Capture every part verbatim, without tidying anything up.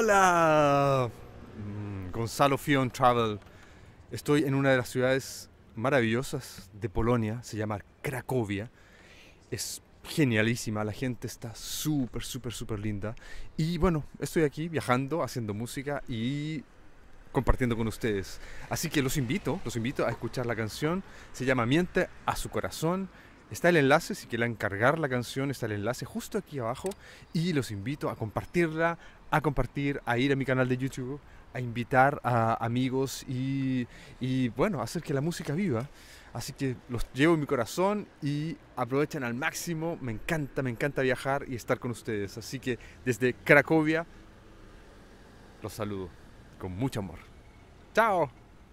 Hola, mm, Gonzalo Fion Travel. Estoy en una de las ciudades maravillosas de Polonia, se llama Cracovia. Es genialísima, la gente está súper, súper, súper linda. Y bueno, estoy aquí viajando, haciendo música y compartiendo con ustedes. Así que los invito, los invito a escuchar la canción. Se llama Miente a su corazón. Está el enlace, si quieren cargar la canción, está el enlace justo aquí abajo. Y los invito a compartirla, a compartir, a ir a mi canal de YouTube, a invitar a amigos y, y bueno, hacer que la música viva. Así que los llevo en mi corazón y aprovechen al máximo. Me encanta, me encanta viajar y estar con ustedes. Así que desde Cracovia los saludo con mucho amor. ¡Chao!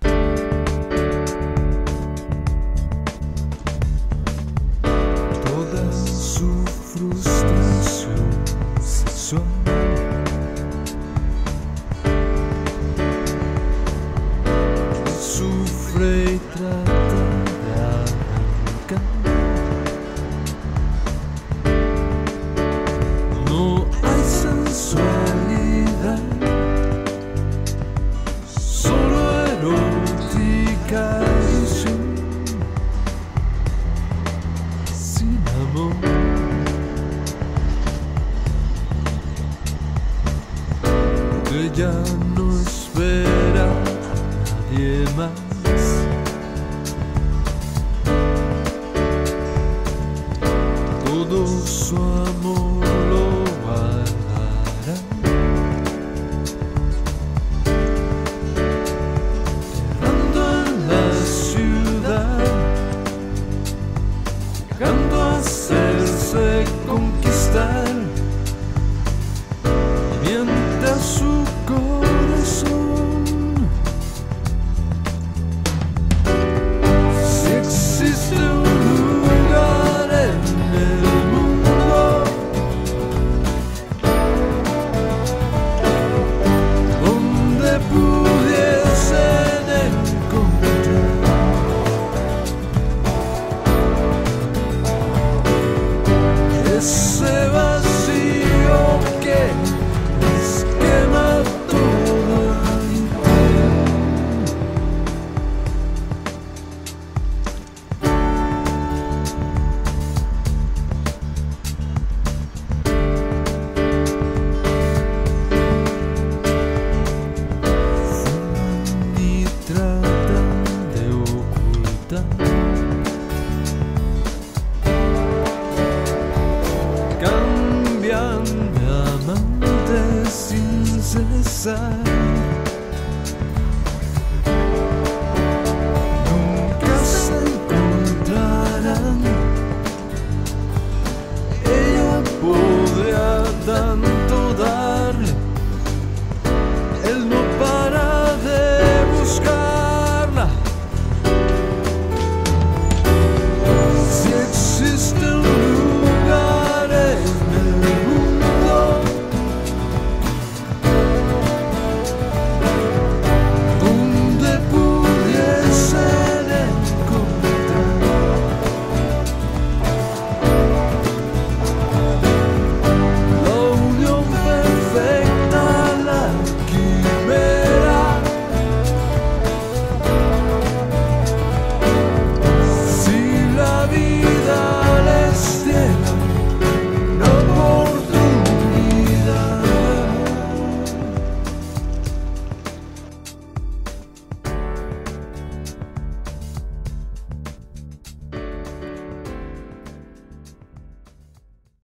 Toda su frustración sexual sufre y trata de arrancar. No hay sensualidad, solo erótica ilusión. Sin amor, ella no espera a nadie más. Todo su amor lo guardará. Errando en la ciudad, llegando a hacerse conquistar, miente a su corazón. Si existe un lugar en el mundo donde pudiesen encontrar ese vacío que les quema toda entera. Fuman y tratan de ocultar, cambian de amante sin cesar. Nunca se encontrarán. Ella podría tanto dar,